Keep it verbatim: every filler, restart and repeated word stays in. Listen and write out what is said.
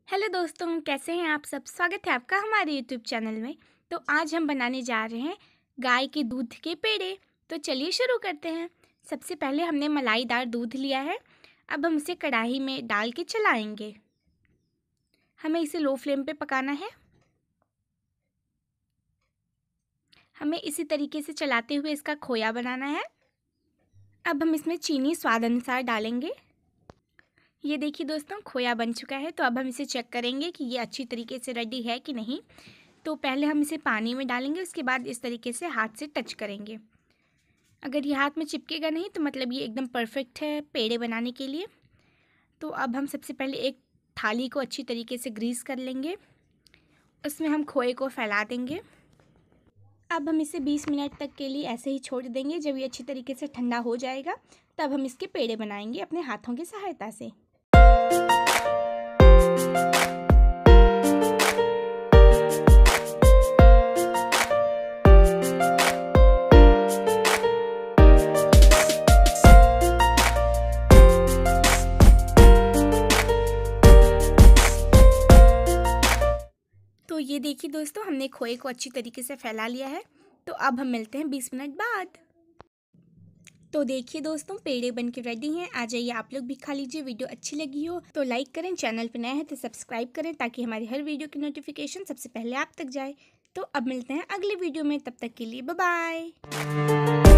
Hello दोस्तों, कैसे हैं आप सब। स्वागत है आपका हमारे यूट्यूब चैनल में। तो आज हम बनाने जा रहे हैं गाय के दूध के पेड़े। तो चलिए शुरू करते हैं। सबसे पहले हमने मलाईदार दूध लिया है। अब हम इसे कढ़ाई में डाल के चलाएंगे। हमें इसे लो फ्लेम पे पकाना है। हमें इसी तरीके से चलाते हुए इसका खोया बनाना है। अब हम इसमें चीनी स्वाद अनुसार डालेंगे। ये देखिए दोस्तों, खोया बन चुका है। तो अब हम इसे चेक करेंगे कि ये अच्छी तरीके से रेडी है कि नहीं। तो पहले हम इसे पानी में डालेंगे, उसके बाद इस तरीके से हाथ से टच करेंगे। अगर ये हाथ में चिपकेगा नहीं तो मतलब ये एकदम परफेक्ट है पेड़े बनाने के लिए। तो अब हम सबसे पहले एक थाली को अच्छी तरीके से ग्रीस कर लेंगे। उसमें हम खोए को फैला देंगे। अब हम इसे बीस मिनट तक के लिए ऐसे ही छोड़ देंगे। जब ये अच्छी तरीके से ठंडा हो जाएगा तब हम इसके पेड़े बनाएंगे अपने हाथों की सहायता से। तो ये देखिए दोस्तों, हमने खोए को अच्छी तरीके से फैला लिया है। तो अब हम मिलते हैं बीस मिनट बाद। तो देखिए दोस्तों, पेड़े बन के रेडी हैं। आ जाइए आप लोग भी खा लीजिए। वीडियो अच्छी लगी हो तो लाइक करें, चैनल पर नए हैं तो सब्सक्राइब करें ताकि हमारी हर वीडियो की नोटिफिकेशन सबसे पहले आप तक जाए। तो अब मिलते हैं अगले वीडियो में, तब तक के लिए बाय बाय।